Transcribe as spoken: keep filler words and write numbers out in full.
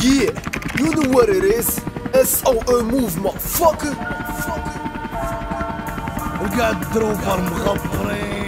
Yeah, you know what it is. S O E movement, fucker. القدر وفالمغبرين